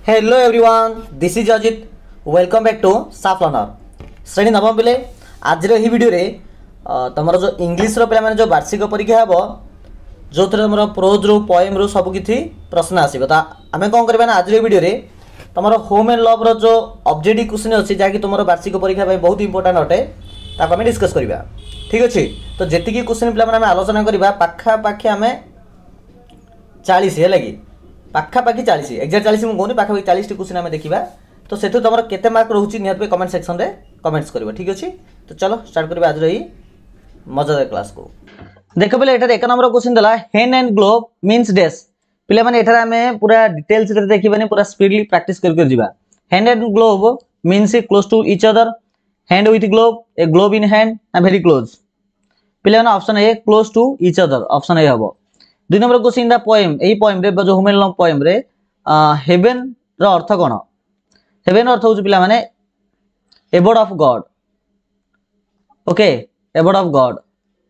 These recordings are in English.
Hello everyone, this is Ajit. Welcome back to साफ learner. श्रेणी नवम पिले आज भिडियो रे तुम जो इंग्लीश पे जो वार्षिक परीक्षा हे जो तुम प्रोज रू पोएम रू सब किसी प्रश्न आसो। तो आम कौन करवा आज भिडियो रे तुम होम एंड लव जो ऑब्जेक्टिव क्वेश्चन अच्छी जहाँकि तुम वार्षिक परीक्षा बहुत इंपोर्टाट अटे आम डिस्कस करवा। ठीक अच्छे, तो जी क्वेश्चन पे आलोचना करवा पाखापाखि आम 40 है कि पाखापाखि 40 एक्जाक्ट 40 मुझे कहूँ पाखापाखि 40 क्वेश्चन आम देखा। तो से तुम केते मार्क रोचे निहत कमेंट सेक्शन में कमेंट्स कर। ठीक अच्छे, तो चलो स्टार्ट करवा आज रही मजादार क्लास को। देख पे ये एक नंबर क्वेश्चन देला हेन एंड ग्लोब मीन्स डेस। पिले माने एठार आम पूरा डिटेल्स देखा पूरा स्पीडली प्रैक्टिस कर जीवा। Hand and globe means close to each other. Hand with globe a globe in hand ना वेरी क्लोज। पिले option A close to each other, option A हम। 2 नंबर क्वेश्चन द पोएम, यही poem रे जो human love poem रे heaven रो अर्थ कोन? Heaven earth होउछ पिला माने abode of God. Okay, abode of God.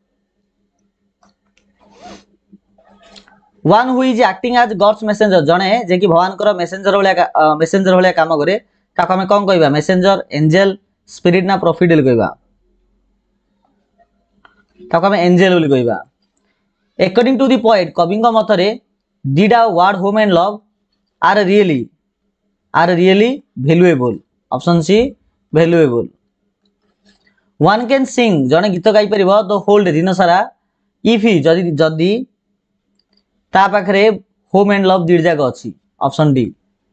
One who is acting as God's messenger, जने जे कि भगवान कर मैसेंजर भलिया काम करे ताको हमें कोन कहबा? मैसेंजर, एंजल, स्पिरिट ना प्रॉफिट बोली कहबा? ताको हमें एंजल बोली कहबा। According to the poet, कवि मतरे did a word home and love are really valuable. Option C valuable. One can sing, जने गीत गाई परिबो the whole day दिन सारा if he जदी ता पाखरे home and love दीड जाक अछि। Option D.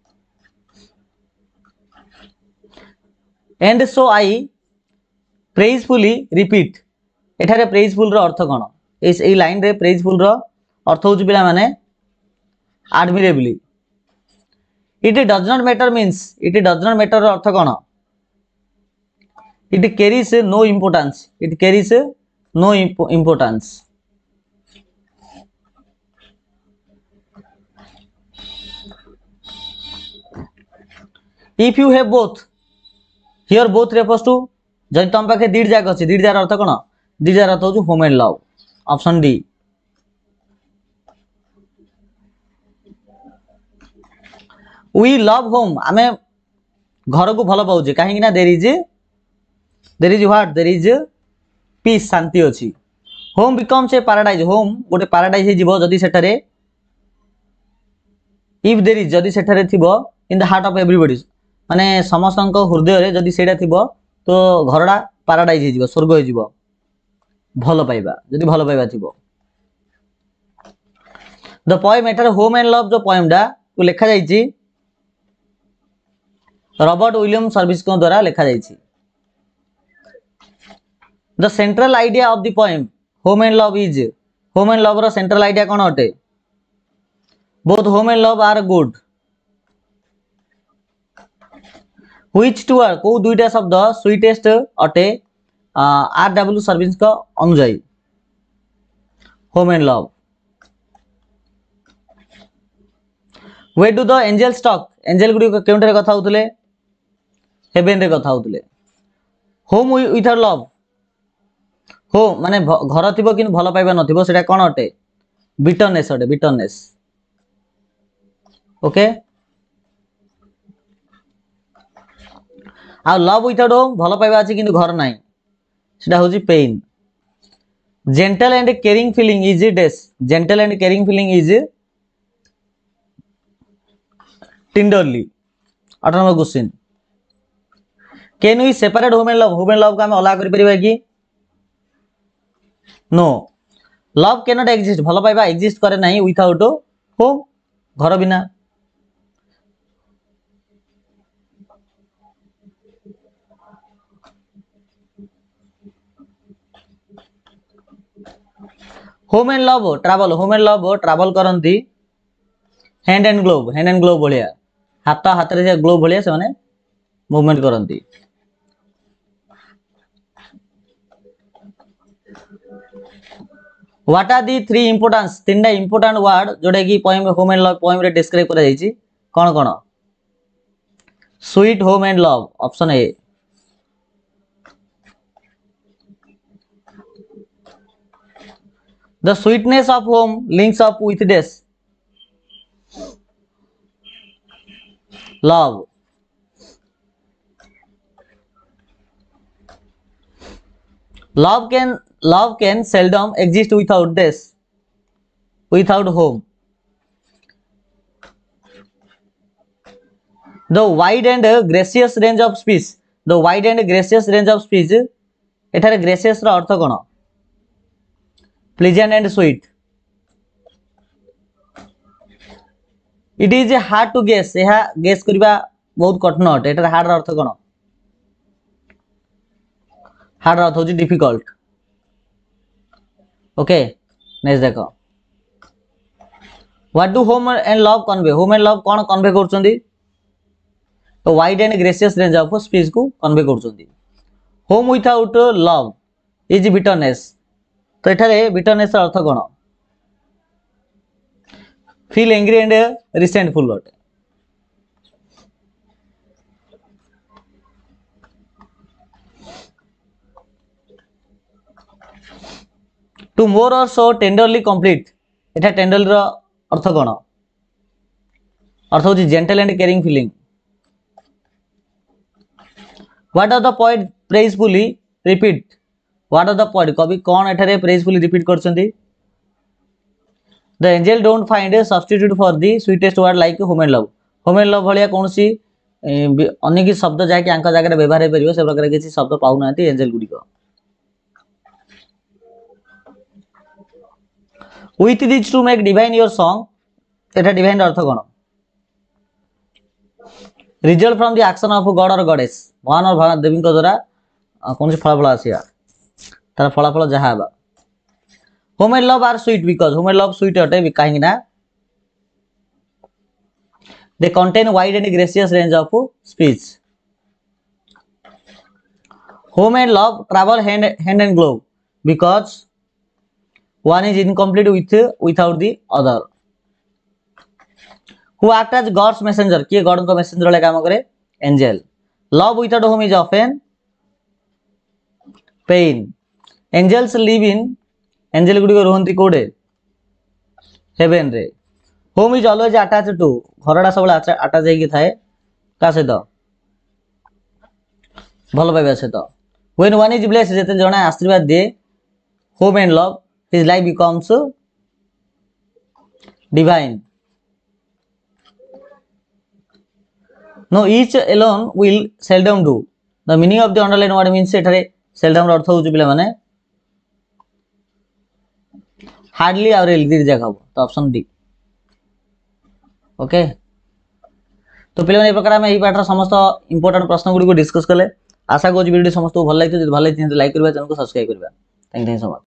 And so I praisefully repeat, एठारे praiseful रो अर्थ कोन? इस लाइन रे प्रेजफुल रो अर्थ होउछ पिला माने admirably. It does not matter means, it does not matter रो अर्थ कोन? It carries no importance, it carries no importance. If you have both, here both refers to जदि तुम पाखे दीड जाक अछि, दीड जार अर्थ कोन? दीड जार अर्थ होउछ home and love. Option D. We love home, आमे घर को भल पाउछे कहीं ना there is what? There is peace, शांति अछि। Home becomes a paradise, home गोटे पैराडाइज हे जीवो जदी सेठारे इफ देयर इज जदी सेठारे थिबो in the heart of everybody, माने समस्तक हृदय रे जदी सेटा थिबो तो घरडा पैराडाइज हे जीवो, स्वर्ग हे जीवो। भल पाइबा जदी भल पाइबा थिबो। द पोएम एठारे होम एंड लव जो पोएम डा को लिखा जाइछि रॉबर्ट विलियम सर्विस को द्वारा लिखा जाइछि। The central idea of the poem home and love is, home and love रो सेंट्रल आइडिया कोन अटे? Both home and love are good. Which two are, को दुईटा शब्द स्वीटेस्ट अटे आर डब्ल्यू सर्विस को अनुଯାयी? Home and love. Way do the angels talk, angel गुडी केउंठरे कथा होतले? हेवन रे कथा होतले। होम विथआउट लव, हो माने घर थिबो कि भल पाइबा नथिबो सेटा कोन अटे? बिटरनेस अटे, bitterness. Okay, a love without home भल पाइबा अछि किंतु घर नाही, सेटा होजी pain. Gentle and caring feeling is डेस, gentle and caring feeling is tenderly. 8 number question, can we separate home and love, home and love को हम अलग कर परिबा कि? No, love can not exist, भल पाइबा एग्जिस्ट करे नाही विथआउट होम, घर बिना। Home and love travel, home and love travel करंती हैंड एंड ग्लोव भलिया, हाथ हाथ रे ग्लोव भलिया से माने मूवमेंट करंती। व्हाट आर दी 3 इंपोर्टेंस, तीनटा इंपोर्टेंट वर्ड जोडे की poem home and love poem रे डिस्क्राइब करा जायछि कोन कोन? Sweet, home and love. Option A. The sweetness of home links up with डेस, love. Love can seldom exist without this, without home. The wide and gracious range of speech. The wide and gracious range of speech. एठारे gracious रा अर्थ कौन? Pleasant and sweet. It is hard to guess. यह guess करबा बहुत कठिन अटे. एठारे hard रा अर्थ कौन? Hard रा अर्थ होची difficult. Okay. Next देखो. What do home and love convey? Home and love कौन convey करचंदी? तो wide and gracious range of speech को कन्वे करछंदी. Home without love is bitterness. तो एठारे बिटरनेस अर्थ कोन? फील एंग्री एंड रिसेंटफुल अटे. टू मोर और सो टेंडरली कंप्लीट. एठा टेंडरली रो अर्थ कोन? अर्थ होची gentle and caring feeling. What are the poet praisefully repeat? What are the poet? कवि कौन एठारे praisefully repeat करछंती? The angel don't find a substitute for the sweetest word like home and love. Home and love भलिया कोनसी अन्य की शब्द जाके आंका जगह व्यवहार हे परिबो से प्रकार किछि शब्द पाउ नांती एंजल गुडी को. With these to make divine your song. एठा divine earth cone? Result from the action of God or goddess. भगवान और देवी द्वारा कौन सी फल आसिया तार फलाफल जहाँ हेबा. Home and love are sweet because home and love sweet अटे कहीं ना they contain wide and gracious range of speech. Home and love travel hand and glove because one is incomplete without the other. Who act as God's messenger. किए God को messenger वाले काम करे? Angel. Love without home is often pain. Angels live in angel गुडी को रहंती कोडे heaven रे. Home is always attached to. Gharda सब अटैच हेकी थाए का सहित भल पाइबा सहित. When one is blessed जेते जणे आशीर्वाद दे home and love his life becomes divine. No, each alone will seldom do. The meaning of the underline word means एठारे seldom अर्थ होउची पिला माने हार्डली और रेयरली जगह. तो ऑप्शन डी. ओके. तो पिला माने ए प्रकार हम एही पाठर समस्त इंपोर्टेंट प्रश्न गुडी को डिस्कस करले. आशा करूँ वीडियो समस्त भल लागितो. जदि भल लागितो लाइक करबा, चैनल को सब्सक्राइब करबा. Thank you so much.